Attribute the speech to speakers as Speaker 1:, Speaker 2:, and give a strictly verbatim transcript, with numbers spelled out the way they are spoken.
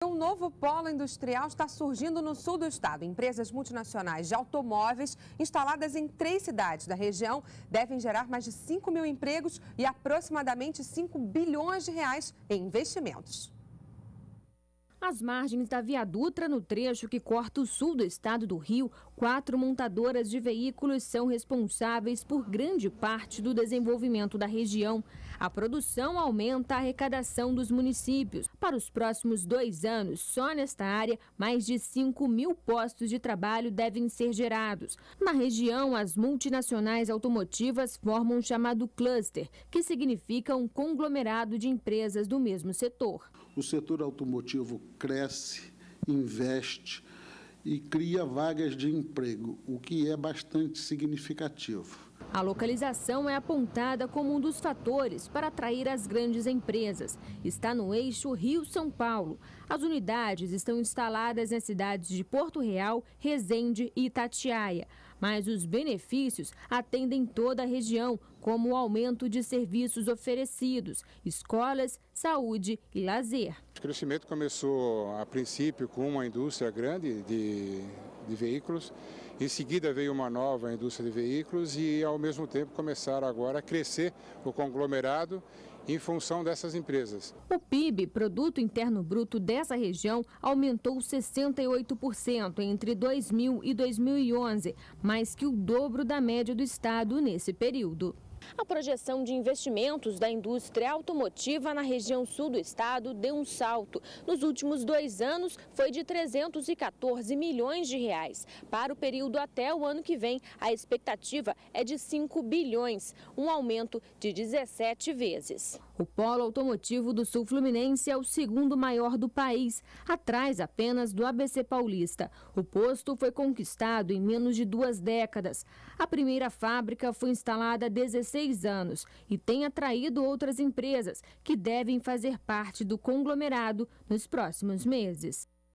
Speaker 1: Um novo polo industrial está surgindo no sul do estado. Empresas multinacionais de automóveis instaladas em três cidades da região devem gerar mais de cinco mil empregos e aproximadamente cinco bilhões de reais em investimentos.
Speaker 2: Às margens da Via Dutra, no trecho que corta o sul do estado do Rio, quatro montadoras de veículos são responsáveis por grande parte do desenvolvimento da região. A produção aumenta a arrecadação dos municípios. Para os próximos dois anos, só nesta área, mais de cinco mil postos de trabalho devem ser gerados. Na região, as multinacionais automotivas formam um chamado cluster, que significa um conglomerado de empresas do mesmo setor.
Speaker 3: O setor automotivo cresce, investe e cria vagas de emprego, o que é bastante significativo.
Speaker 2: A localização é apontada como um dos fatores para atrair as grandes empresas. Está no eixo Rio-São Paulo. As unidades estão instaladas nas cidades de Porto Real, Resende e Itatiaia. Mas os benefícios atendem toda a região, como o aumento de serviços oferecidos, escolas, saúde e lazer.
Speaker 4: O crescimento começou, a princípio, com uma indústria grande de, de veículos. Em seguida veio uma nova indústria de veículos e, ao mesmo tempo, começaram agora a crescer o conglomerado em função dessas empresas.
Speaker 2: O P I B, Produto Interno Bruto dessa região, aumentou sessenta e oito por cento entre dois mil e dois mil e onze, mais que o dobro da média do estado nesse período. A projeção de investimentos da indústria automotiva na região sul do estado deu um salto. Nos últimos dois anos, foi de trezentos e quatorze milhões de reais. Para o período até o ano que vem, a expectativa é de cinco bilhões, um aumento de dezessete vezes. O polo automotivo do sul fluminense é o segundo maior do país, atrás apenas do A B C Paulista. O posto foi conquistado em menos de duas décadas. A primeira fábrica foi instalada há dezesseis anos e tem atraído outras empresas que devem fazer parte do conglomerado nos próximos meses.